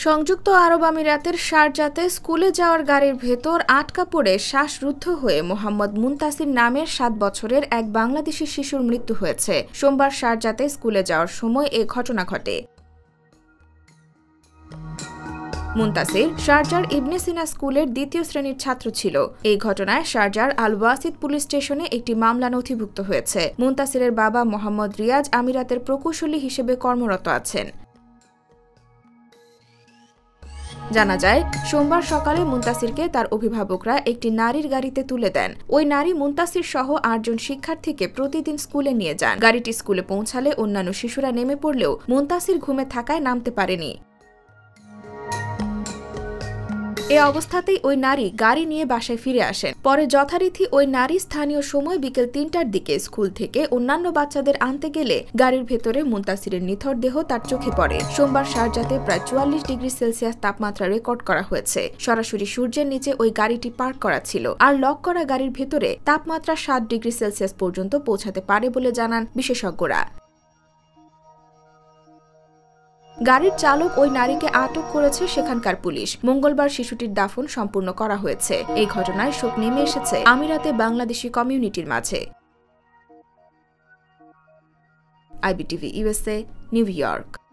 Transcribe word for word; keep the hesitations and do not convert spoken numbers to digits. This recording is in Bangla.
সংযুক্ত আরব আমিরাতের শারজাতে স্কুলে যাওয়ার গাড়ির ভেতর আটকা পড়ে শ্বাসরুদ্ধ হয়ে মোহাম্মদ মুনতাসির নামের সাত বছরের এক বাংলাদেশি শিশুর মৃত্যু হয়েছে। সোমবার শারজাতে স্কুলে যাওয়ার সময় এ ঘটনা ঘটে। মুনতাসির শারজার ইবনে সিনা স্কুলের দ্বিতীয় শ্রেণীর ছাত্র ছিল। এই ঘটনায় শারজার আল ওয়াসিদ পুলিশ স্টেশনে একটি মামলা নথিভুক্ত হয়েছে। মুনতাসিরের বাবা মোহাম্মদ রিয়াজ আমিরাতের প্রকৌশলী হিসেবে কর্মরত আছেন। জানা যায়, সোমবার সকালে মুনতাসিরকে তার অভিভাবকরা একটি নারীর গাড়িতে তুলে দেন। ওই নারী মুনতাসির সহ আটজন শিক্ষার্থীকে প্রতিদিন স্কুলে নিয়ে যান। গাড়িটি স্কুলে পৌঁছালে অন্যান্য শিশুরা নেমে পড়লেও মুনতাসির ঘুমে থাকায় নামতে পারেনি। এ অবস্থাতেই ওই নারী গাড়ি নিয়ে বাসায় ফিরে আসেন। পরে যথারীতি ওই নারী স্থানীয় সময় বিকেল তিনটার দিকে স্কুল থেকে অন্যান্য বাচ্চাদের আনতে গেলে গাড়ির ভেতরে মুনতাসিরের নিথর দেহ তার চোখে পড়ে। সোমবার শারজাতে প্রায় চুয়াল্লিশ ডিগ্রি সেলসিয়াস তাপমাত্রা রেকর্ড করা হয়েছে। সরাসরি সূর্যের নিচে ওই গাড়িটি পার্ক করা ছিল। আর লক করা গাড়ির ভেতরে তাপমাত্রা সাত ডিগ্রি সেলসিয়াস পর্যন্ত পৌঁছাতে পারে বলে জানান বিশেষজ্ঞরা। গাড়ির চালক ওই নারীকে আটক করেছে সেখানকার পুলিশ। মঙ্গলবার শিশুটির দাফন সম্পূর্ণ করা হয়েছে। এই ঘটনায় শোক নেমে এসেছে আমিরাতে বাংলাদেশি কমিউনিটির মাঝে। IBTV USA, New York.